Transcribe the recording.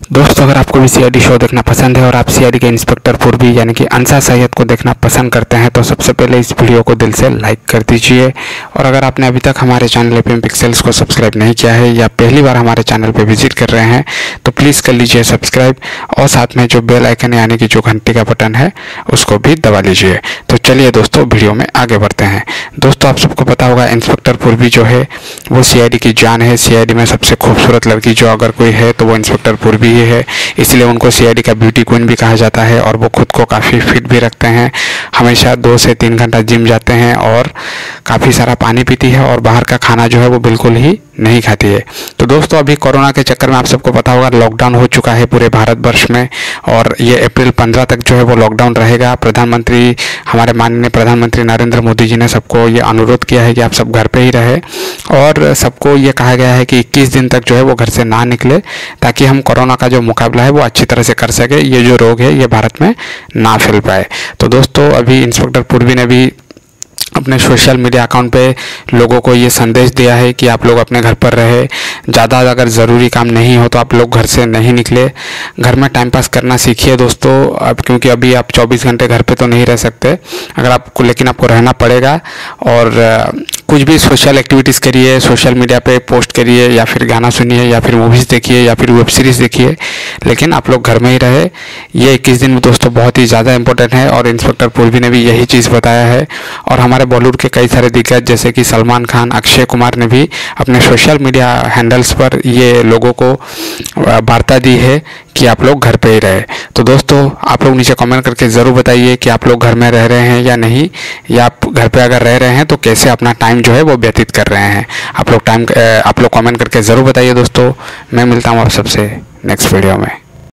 दोस्तों, अगर आपको भी सीआईडी शो देखना पसंद है और आप सीआईडी के इंस्पेक्टर पूर्वी यानी कि अंसा सैयद को देखना पसंद करते हैं तो सबसे पहले इस वीडियो को दिल से लाइक कर दीजिए। और अगर आपने अभी तक हमारे चैनल एफएम पिक्सेल्स को सब्सक्राइब नहीं किया है या पहली बार हमारे चैनल पर विजिट कर रहे हैं तो प्लीज़ कर लीजिए सब्सक्राइब और साथ में जो बेल आइकन यानी कि जो घंटी का बटन है उसको भी दबा लीजिए। तो चलिए दोस्तों, वीडियो में आगे बढ़ते हैं। दोस्तों, आप सबको पता होगा इंस्पेक्टर पूर्वी जो है वो सीआईडी की जान है। सीआईडी में सबसे खूबसूरत लड़की जो अगर कोई है तो वो इंस्पेक्टर पूर्वी ही है, इसलिए उनको सीआईडी का ब्यूटी क्वीन भी कहा जाता है। और वो खुद को काफ़ी फिट भी रखते हैं, हमेशा 2 से 3 घंटा जिम जाते हैं और काफ़ी सारा पानी पीती है और बाहर का खाना जो है वो बिल्कुल ही नहीं खाती है। तो दोस्तों, अभी कोरोना के चक्कर में आप सबको पता होगा लॉकडाउन हो चुका है पूरे भारतवर्ष में और ये अप्रैल 15 तक जो है वो लॉकडाउन रहेगा। प्रधानमंत्री हमारे माननीय प्रधानमंत्री नरेंद्र मोदी जी ने सबको ये अनुरोध किया है कि आप सब घर पे ही रहे और सबको ये कहा गया है कि 21 दिन तक जो है वो घर से ना निकले ताकि हम कोरोना का जो मुकाबला है वो अच्छी तरह से कर सके, ये जो रोग है ये भारत में ना फैल पाए। तो दोस्तों, अभी इंस्पेक्टर पूर्वी ने भी अपने सोशल मीडिया अकाउंट पे लोगों को ये संदेश दिया है कि आप लोग अपने घर पर रहे, ज़्यादा अगर ज़रूरी काम नहीं हो तो आप लोग घर से नहीं निकले, घर में टाइम पास करना सीखिए दोस्तों। अब क्योंकि अभी आप 24 घंटे घर पे तो नहीं रह सकते, अगर आपको लेकिन आपको रहना पड़ेगा और कुछ भी सोशल एक्टिविटीज़ करिए, सोशल मीडिया पे पोस्ट करिए या फिर गाना सुनिए या फिर मूवीज़ देखिए या फिर वेब सीरीज़ देखिए, लेकिन आप लोग घर में ही रहे। ये 21 दिन में दोस्तों बहुत ही ज़्यादा इंपॉर्टेंट है और इंस्पेक्टर पूर्वी ने भी यही चीज़ बताया है। और हमारे बॉलीवुड के कई सारे दिग्गज जैसे कि सलमान खान, अक्षय कुमार ने भी अपने सोशल मीडिया हैंडल्स पर ये लोगों को वार्ता दी है कि आप लोग घर पे ही रहे। तो दोस्तों, आप लोग नीचे कमेंट करके ज़रूर बताइए कि आप लोग घर में रह रहे हैं या नहीं, या आप घर पे अगर रह रहे हैं तो कैसे अपना टाइम जो है वो व्यतीत कर रहे हैं। आप लोग कमेंट करके ज़रूर बताइए दोस्तों। मैं मिलता हूँ आप सबसे नेक्स्ट वीडियो में।